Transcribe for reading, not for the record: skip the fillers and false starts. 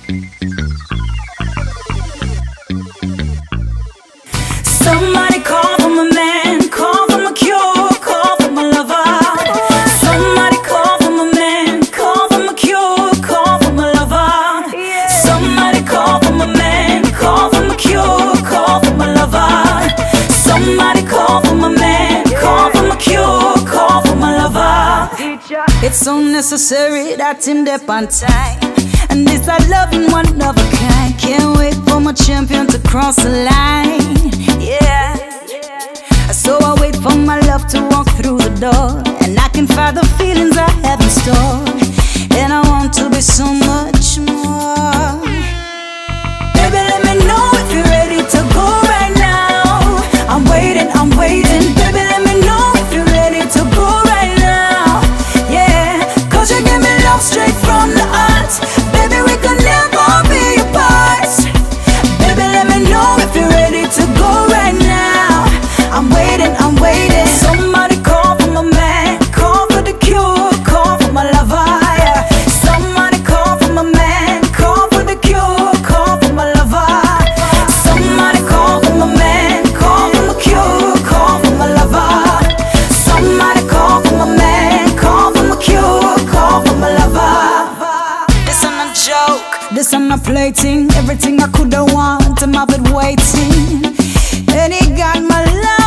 Somebody call for my man, call for my cure, call for my lover. Somebody call for my man, call for my cure, call for my lover. Somebody call for my man, call for my cure, call for my lover. Somebody call for my man, call for my cure, call for my lover. It's so necessary that him dep on time, and this I loving one of a kind. Can't wait for my champion to cross the line. Yeah. So I wait for my love to walk through the door, and I can find the feelings I have in store, and I want to be so much more. Baby, let me know if you're ready to go right now. I'm waiting, I'm waiting. Baby, let me know if you're ready to go right now. Yeah, cause you give me love straight from the heart. Baby, we could never be apart. Baby, let me know if you're ready to go right now. I'm waiting, I'm waiting. Somebody call for my man, call for the cure, call for my lover. Yeah. Somebody call for my man, call for the cure, call for my lover. Somebody call for my man, call for my cure, call for my lover. Somebody call for my man, call for my cure, call for my lover. This ain't a joke, this ain't a plaything. Everything I coulda want, I'm of it waiting. And he got my love.